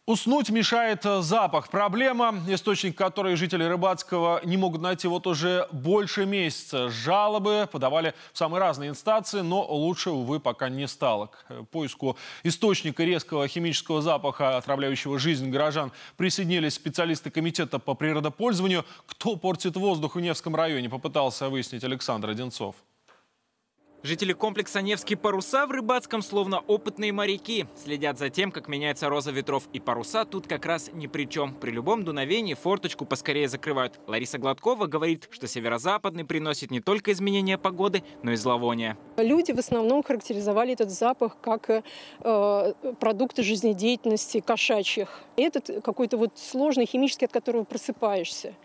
Уснуть мешает запах. Проблема, источник которой жители Рыбацкого не могут найти вот уже больше месяца. Жалобы подавали в самые разные инстанции, но лучше, увы, пока не стало. К поиску источника резкого химического запаха, отравляющего жизнь горожан, присоединились специалисты комитета по природопользованию. Кто портит воздух в Невском районе, попытался выяснить Александр Одинцов. Жители комплекса «Невские паруса» в Рыбацком словно опытные моряки. Следят за тем, как меняется роза ветров. И паруса тут как раз ни при чем. При любом дуновении форточку поскорее закрывают. Лариса Гладкова говорит, что северо-западный приносит не только изменения погоды, но и зловония. Люди в основном характеризовали этот запах как продукты жизнедеятельности кошачьих. И этот какой-то вот сложный химический, от которого просыпаешься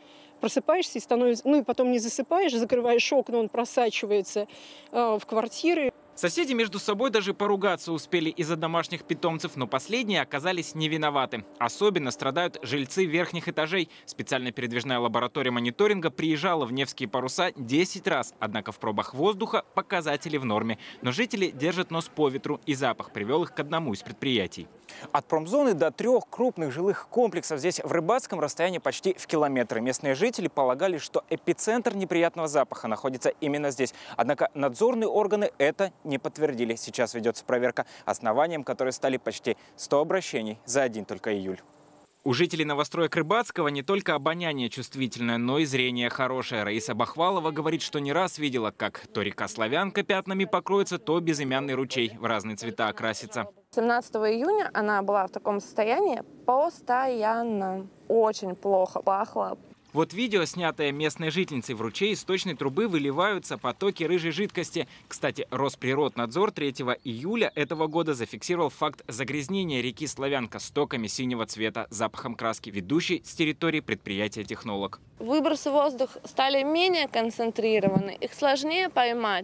и становится, и потом не засыпаешь, закрываешь окна, он просачивается в квартиры. Соседи между собой даже поругаться успели из-за домашних питомцев, но последние оказались не виноваты. Особенно страдают жильцы верхних этажей. Специальная передвижная лаборатория мониторинга приезжала в Невские паруса 10 раз. Однако в пробах воздуха показатели в норме. Но жители держат нос по ветру, и запах привел их к одному из предприятий. От промзоны до 3 крупных жилых комплексов здесь в Рыбацком расстояние почти в километр. Местные жители полагали, что эпицентр неприятного запаха находится именно здесь. Однако надзорные органы это не подтвердили. Сейчас ведется проверка, основанием которой стали почти 100 обращений за один только июль. У жителей новостроек Рыбацкого не только обоняние чувствительное, но и зрение хорошее. Раиса Бахвалова говорит, что не раз видела, как то река Славянка пятнами покроется, то безымянный ручей в разные цвета окрасится. 17 июня она была в таком состоянии постоянно. Очень плохо пахло. Вот видео, снятое местной жительницей, в ручей из сточной трубы выливаются потоки рыжей жидкости. Кстати, Росприроднадзор 3 июля этого года зафиксировал факт загрязнения реки Славянка стоками синего цвета, запахом краски, ведущей с территории предприятия «Технолог». Выбросы в воздух стали менее концентрированы, их сложнее поймать.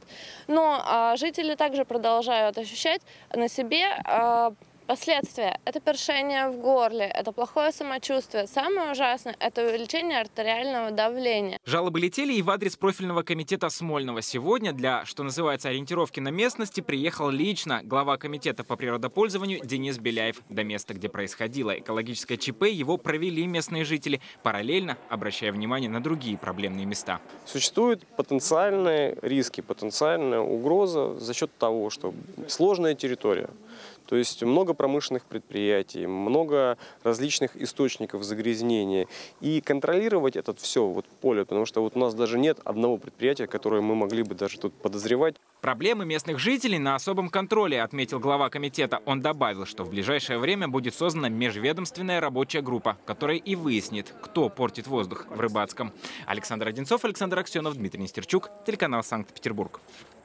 Но жители также продолжают ощущать на себе последствия. Это першение в горле, это плохое самочувствие. Самое ужасное – это увеличение артериального давления. Жалобы летели и в адрес профильного комитета Смольного. Сегодня для, что называется, ориентировки на местности приехал лично глава комитета по природопользованию Денис Беляев. До места, где происходило экологическое ЧП, его провели местные жители, параллельно обращая внимание на другие проблемные места. Существуют потенциальные риски, потенциальная угроза за счет того, что сложная территория. То есть много промышленных предприятий, много различных источников загрязнения. И контролировать это все поле, потому что у нас даже нет одного предприятия, которое мы могли бы даже тут подозревать. Проблемы местных жителей на особом контроле, отметил глава комитета. Он добавил, что в ближайшее время будет создана межведомственная рабочая группа, которая и выяснит, кто портит воздух в Рыбацком. Александр Одинцов, Александр Аксенов, Дмитрий Нестерчук, телеканал Санкт-Петербург.